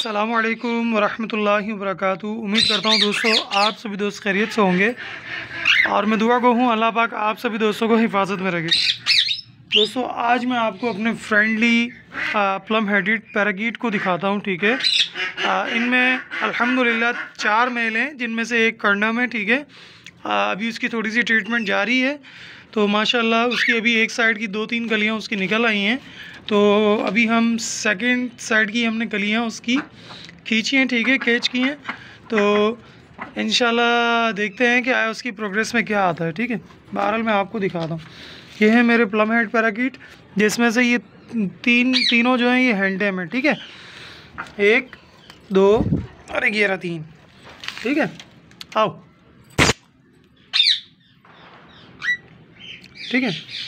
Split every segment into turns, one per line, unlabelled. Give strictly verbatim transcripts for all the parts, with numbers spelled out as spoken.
अस्सलामुअलैकुम वरहमतुल्लाहि वबरकातुहू। उम्मीद करता हूँ दोस्तों आप सभी दोस्त खैरियत से होंगे और मैं दुआ को हूँ अल्लाह पाक आप सभी दोस्तों को हिफाजत में रखे। दोस्तों आज मैं आपको अपने फ्रेंडली प्लम हेडेड पैराकीट को दिखाता हूँ। ठीक है, इनमें अल्हम्दुलिल्लाह चार मेल हैं जिनमें से एक कर्नम है। ठीक है, अभी उसकी थोड़ी सी ट्रीटमेंट जारी है तो माशाल्लाह उसकी अभी एक साइड की दो तीन कलियाँ उसकी निकल आई हैं। तो अभी हम सेकंड साइड की हमने कलियाँ उसकी खींची हैं। ठीक है, कैच की हैं। तो इंशाल्लाह देखते हैं कि आया उसकी प्रोग्रेस में क्या आता है। ठीक है, बहरहाल मैं आपको दिखाता हूँ। ये है मेरे प्लम हेड पैराकीट जिसमें से ये तीन तीनों जो हैं ये हैंडम है। ठीक है, एक दो और ग्यारह तीन। ठीक है, आओ। ठीक है,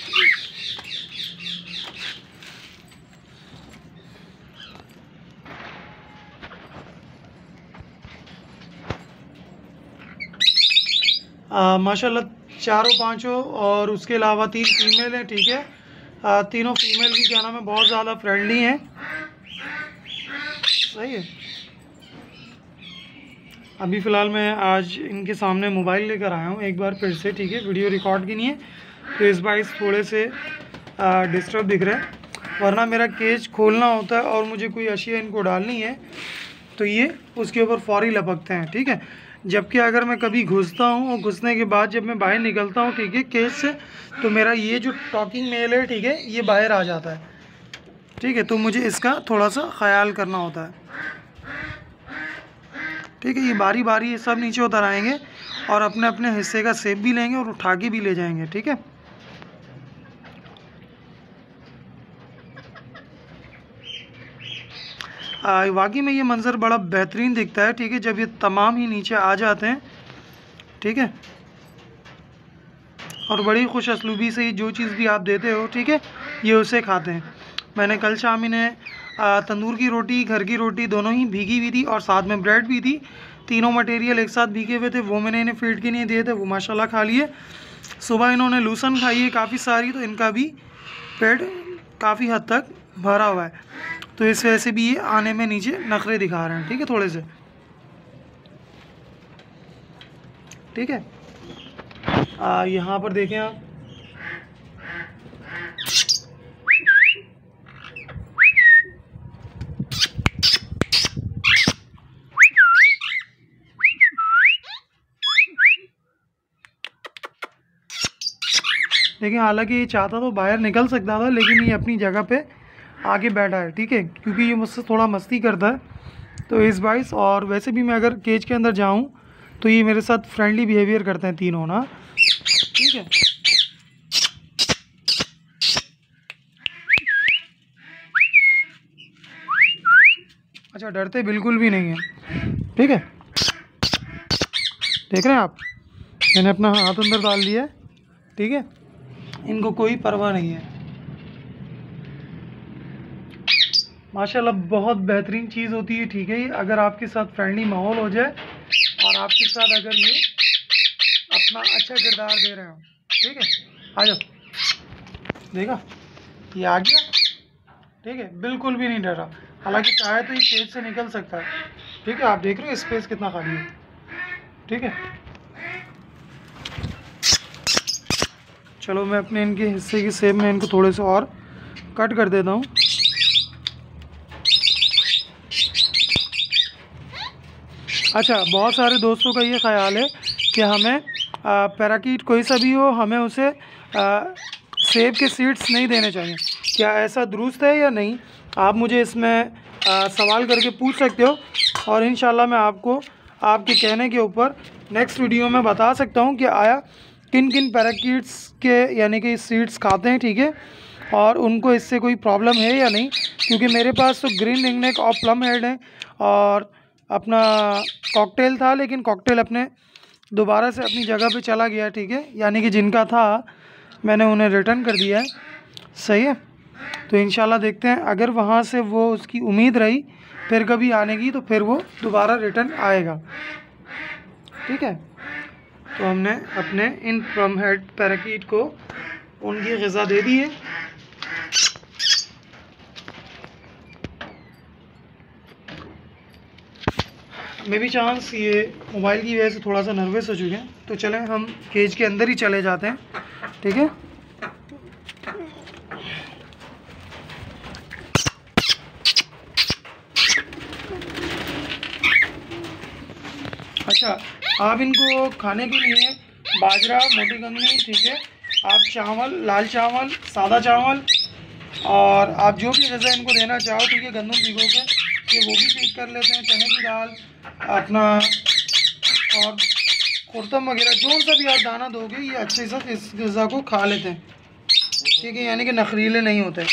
आ, माशाल्लाह चारों पांचों और उसके अलावा तीन फीमेल हैं। ठीक है, आ, तीनों फीमेल भी क्या नाम है बहुत ज़्यादा फ्रेंडली हैं। सही है। अभी फ़िलहाल मैं आज इनके सामने मोबाइल लेकर आया हूँ एक बार फिर से। ठीक है, वीडियो रिकॉर्ड की नहीं है तो इस बार थोड़े से डिस्टर्ब दिख रहा है, वरना मेरा केज खोलना होता है और मुझे कोई अशिया इनको डालनी है तो ये उसके ऊपर फौरी लपकते हैं। ठीक है, जबकि अगर मैं कभी घुसता हूँ और घुसने के बाद जब मैं बाहर निकलता हूँ ठीक है केज से, तो मेरा ये जो टॉकिंग मेल है ठीक है ये बाहर आ जाता है। ठीक है, तो मुझे इसका थोड़ा सा ख्याल करना होता है। ठीक है, ये बारी बारी ये सब नीचे उतर आएंगे और अपने अपने हिस्से का सेब भी लेंगे और उठा के भी ले जाएंगे। ठीक है, वाकई में ये मंज़र बड़ा बेहतरीन दिखता है। ठीक है, जब ये तमाम ही नीचे आ जाते हैं। ठीक है, और बड़ी खुश असलूबी से जो चीज़ भी आप देते हो ठीक है ये उसे खाते हैं। मैंने कल शाम इन्हें तंदूर की रोटी, घर की रोटी दोनों ही भीगी हुई थी और साथ में ब्रेड भी थी। तीनों मटेरियल एक साथ भीगे हुए थे, वो मैंने इन्हें फीड के लिए दिए थे, वो माशाल्लाह खा लिए। सुबह इन्होंने लूसन खाई है काफ़ी सारी, तो इनका भी पेट काफ़ी हद तक भरा हुआ है। तो इस वजह से भी ये आने में नीचे नखरे दिखा रहे हैं। ठीक है, थोड़े से। ठीक है, यहाँ पर देखें आप, देखिए हालांकि ये चाहता तो बाहर निकल सकता था लेकिन ये अपनी जगह पे आगे बैठा है। ठीक है, क्योंकि ये मुझसे थोड़ा मस्ती करता है तो इस बाइस, और वैसे भी मैं अगर केज के अंदर जाऊं तो ये मेरे साथ फ्रेंडली बिहेवियर करते हैं तीनों ना। ठीक है, अच्छा डरते बिल्कुल भी नहीं है। ठीक है, देख रहे हैं आप, मैंने अपना हाथ अंदर डाल दिया है। ठीक है, इनको कोई परवाह नहीं है। माशाल्लाह बहुत बेहतरीन चीज़ होती है। ठीक है, अगर आपके साथ फ्रेंडली माहौल हो जाए और आपके साथ अगर ये अपना अच्छा किरदार दे रहे हो। ठीक है, आ जाओ, देखा ये आ गया। ठीक है, बिल्कुल भी नहीं डर रहा, हालांकि चाहे तो ये केज से निकल सकता है। ठीक है, आप देख रहे हो स्पेस कितना खाली है। ठीक है, चलो मैं अपने इनके हिस्से के सेब में इनको थोड़े से और कट कर देता हूँ। अच्छा, बहुत सारे दोस्तों का ये ख्याल है कि हमें पैराकीट कोई सा भी हो हमें उसे आ, सेब के सीड्स नहीं देने चाहिए। क्या ऐसा दुरुस्त है या नहीं? आप मुझे इसमें आ, सवाल करके पूछ सकते हो और इंशाल्लाह मैं आपको आपके कहने के ऊपर नेक्स्ट वीडियो में बता सकता हूँ कि आया किन किन पैराकीट्स के यानी कि सीड्स खाते हैं। ठीक है, और उनको इससे कोई प्रॉब्लम है या नहीं, क्योंकि मेरे पास तो ग्रीन रिंगनेक और प्लम हेड है और अपना कॉकटेल था, लेकिन कॉकटेल अपने दोबारा से अपनी जगह पे चला गया। ठीक है, यानी कि जिनका था मैंने उन्हें रिटर्न कर दिया है। सही है, तो इंशाल्लाह देखते हैं अगर वहाँ से वो उसकी उम्मीद रही फिर कभी आने की तो फिर वो दोबारा रिटर्न आएगा। ठीक है, तो हमने अपने इन प्लम हेड पैराकीट को उनकी ग़िज़ा दे दी है। मे भी चांस ये मोबाइल की वजह से थोड़ा सा नर्वस हो चुके हैं, तो चलें हम केज के अंदर ही चले जाते हैं, ठीक है। अच्छा, आप इनको खाने के लिए बाजरा, मोटी कंगनी, ठीक है, आप चावल, लाल चावल, सादा चावल, और आप जो भी गज़ा इनको देना चाहो, ठीक है, गंदम भिगो के ये वो भी फीड कर लेते हैं, चने की दाल अपना और खुर्तम वगैरह जो सा भी आप दाना दोगे ये अच्छे से इस गज़ा को खा लेते हैं, ठीक है, यानी कि नखरीले नहीं होते।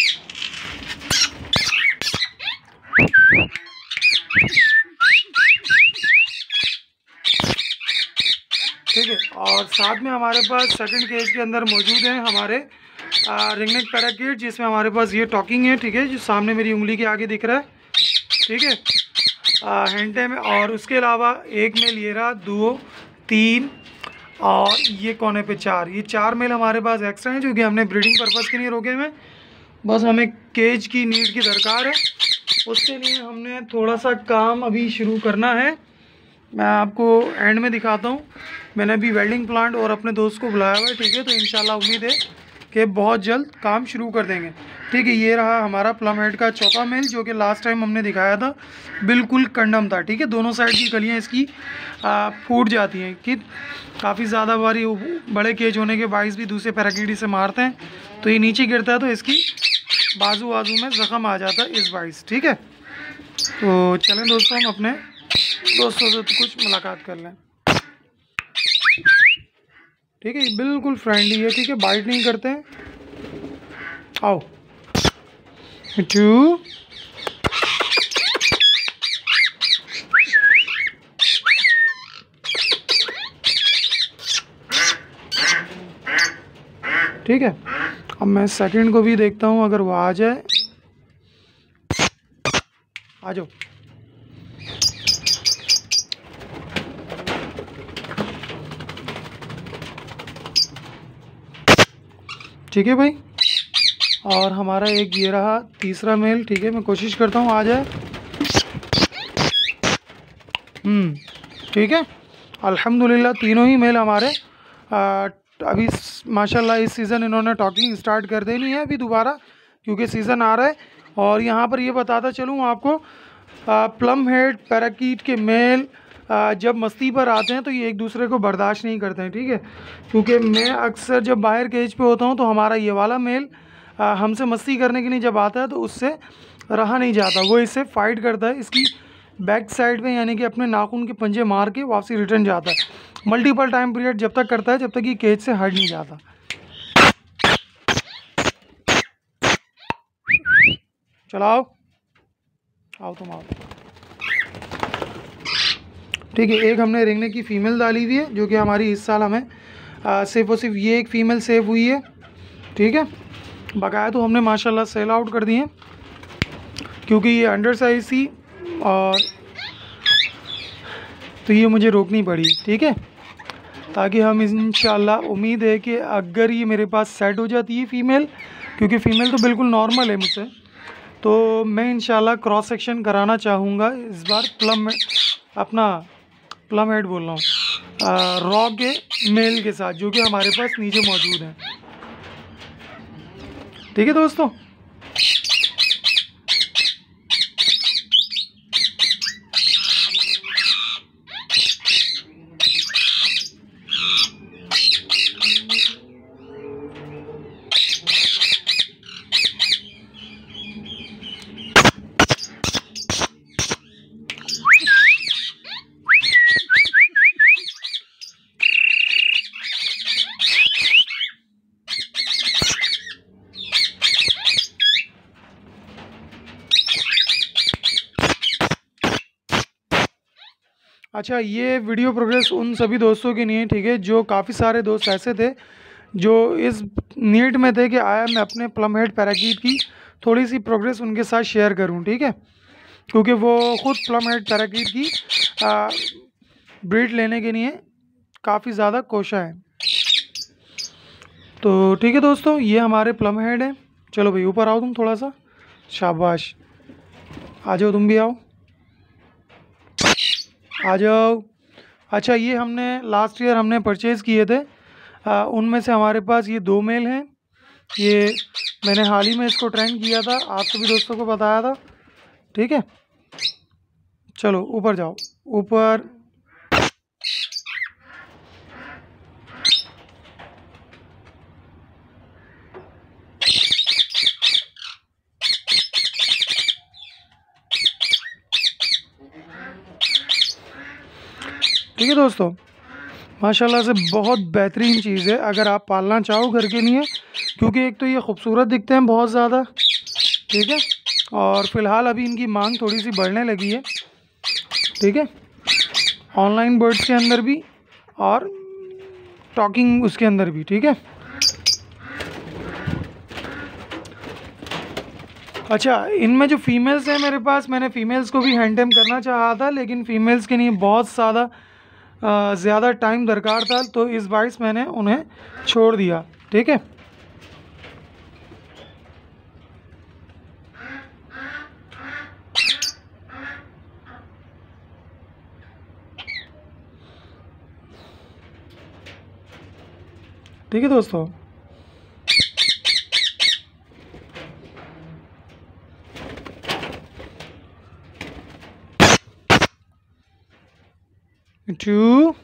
ठीक है, और साथ में हमारे पास सेकंड केज के अंदर मौजूद हैं हमारे रिंगनेक पैराकीट, जिसमें हमारे पास ये टॉकिंग है, ठीक है, जो सामने मेरी उंगली के आगे दिख रहा है, ठीक है, हैंडे में। और उसके अलावा एक मेल ये रहा, दो, तीन और ये कोने पे चार, ये चार मेल हमारे पास एक्स्ट्रा हैं जो कि हमने ब्रीडिंग पर्पज़ के लिए रोके हुए हैं। बस हमें केज की नीड की दरकार है, उसके लिए हमने थोड़ा सा काम अभी शुरू करना है। मैं आपको एंड में दिखाता हूँ। मैंने अभी वेल्डिंग प्लांट और अपने दोस्त को बुलाया हुआ है, ठीक है, तो इंशाल्लाह उम्मीद है कि बहुत जल्द काम शुरू कर देंगे, ठीक है। ये रहा हमारा प्लम हेड का चौथा मेल जो कि लास्ट टाइम हमने दिखाया था, बिल्कुल कंडम था, ठीक है, दोनों साइड की कलियाँ इसकी आ, फूट जाती हैं कि काफ़ी ज़्यादा बारी बड़े केज होने के बाइस भी दूसरे पैराकीटी से मारते हैं, तो ये नीचे गिरता है तो इसकी बाजू बाजू में ज़ख़म आ जाता है इस बाइस, ठीक है। तो चलें दोस्तों, हम अपने दोस्तों से तो कुछ मुलाकात कर लें, ठीक है, बिल्कुल फ्रेंडली है, ठीक है, बाइट नहीं करते हैं। आओ टू, ठीक है। अब मैं सेकंड को भी देखता हूँ, अगर वो आ जाए। आ जाओ, ठीक है भाई। और हमारा एक ये रहा तीसरा मेल, ठीक है, मैं कोशिश करता हूँ आ जाए। हम्म ठीक है, अल्हम्दुलिल्लाह तीनों ही मेल हमारे आ, अभी माशाल्लाह इस सीज़न इन्होंने टॉकिंग स्टार्ट कर देनी है अभी दोबारा, क्योंकि सीज़न आ रहा है। और यहाँ पर ये बताता चलूँ आपको, आ, प्लम हेड पैराकीट के मेल आ, जब मस्ती पर आते हैं तो ये एक दूसरे को बर्दाश्त नहीं करते हैं, ठीक है, क्योंकि मैं अक्सर जब बाहर केज पे होता हूँ तो हमारा ये वाला मेल आ, हमसे मस्ती करने के लिए जब आता है तो उससे रहा नहीं जाता, वो इससे फाइट करता है, इसकी बैक साइड पे यानी कि अपने नाखून के पंजे मार के वापसी रिटर्न जाता है। मल्टीपल टाइम पीरियड जब तक करता है जब तक ये केज से हट नहीं जाता। चलाओ, आओ तुम आओ, ठीक है। एक हमने रेंगने की फ़ीमेल डाली हुई है जो कि हमारी इस साल हमें आ, सिर्फ और सिर्फ ये एक फ़ीमेल सेव हुई है, ठीक है। बकाया तो हमने माशाल्लाह सेल आउट कर दिए हैं क्योंकि ये अंडर साइज थी, और तो ये मुझे रोकनी पड़ी, ठीक है, ताकि हम इंशाल्लाह उम्मीद है कि अगर ये मेरे पास सेट हो जाती है फ़ीमेल, क्योंकि फ़ीमेल तो बिल्कुल नॉर्मल है मुझसे, तो मैं इंशाल्लाह क्रॉस सेक्शन कराना चाहूँगा इस बार प्लम अपना प्लम हेड बोल रहा हूँ रॉ के मेल के साथ जो कि हमारे पास नीचे मौजूद है, ठीक है दोस्तों। अच्छा, ये वीडियो प्रोग्रेस उन सभी दोस्तों के लिए, ठीक है, जो काफ़ी सारे दोस्त ऐसे थे जो इस नीड में थे कि आया मैं अपने प्लम हेड पैराकीट की थोड़ी सी प्रोग्रेस उनके साथ शेयर करूं, ठीक है, क्योंकि वो ख़ुद प्लम हेड पैराकीट की ब्रीड लेने के लिए काफ़ी ज़्यादा कोशा है। तो ठीक है दोस्तों, ये हमारे प्लम हेड हैं। चलो भाई ऊपर आओ तुम थोड़ा सा, शाबाश, आ जाओ तुम भी आओ, आ जाओ। अच्छा, ये हमने लास्ट ईयर हमने परचेज़ किए थे, आ, उनमें से हमारे पास ये दो मेल हैं। ये मैंने हाल ही में इसको ट्रेंड किया था, आप सभी दोस्तों को बताया था। ठीक है, चलो ऊपर जाओ, ऊपर। ठीक है दोस्तों, माशाल्लाह से बहुत बेहतरीन चीज़ है अगर आप पालना चाहो घर के लिए, क्योंकि एक तो ये खूबसूरत दिखते हैं बहुत ज़्यादा। ठीक है, और फ़िलहाल अभी इनकी मांग थोड़ी सी बढ़ने लगी है। ठीक है, ऑनलाइन बर्ड्स के अंदर भी और टॉकिंग उसके अंदर भी। ठीक है, अच्छा, इनमें जो फीमेल्स हैं मेरे पास, मैंने फ़ीमेल्स को भी हैंड टेम करना चाहा था, लेकिन फ़ीमेल्स के लिए बहुत ज़्यादा ज़्यादा टाइम दरकार था, तो इस बाइस मैंने उन्हें छोड़ दिया। ठीक है, ठीक है दोस्तों। टू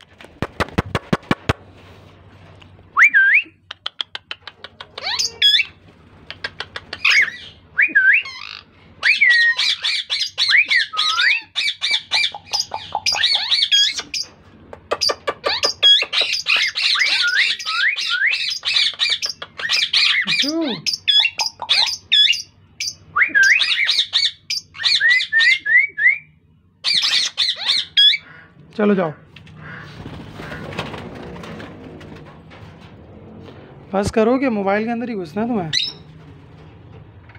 टू चलो जाओ, बस करो कि मोबाइल के अंदर ही घुसना है तुम्हें।